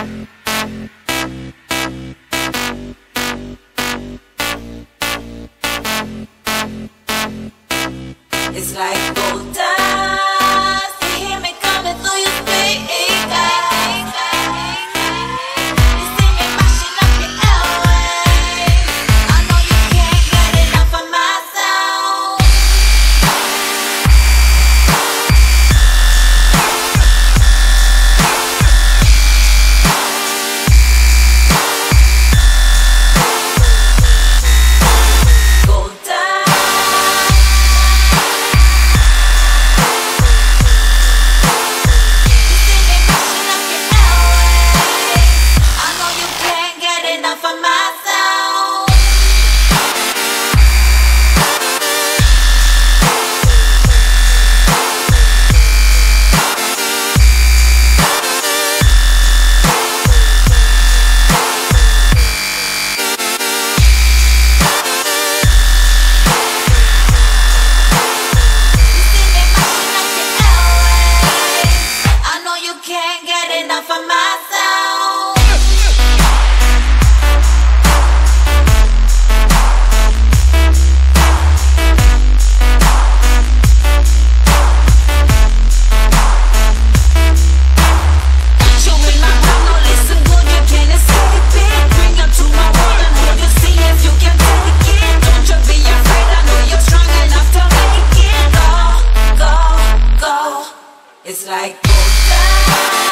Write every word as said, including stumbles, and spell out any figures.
It's like gold dust. You hear me coming through your speakers. You see me mashing up your airwaves. I know you can't get enough of my sound. Gold dust. For myself, I know you can't get enough of myself. It's like gold dust.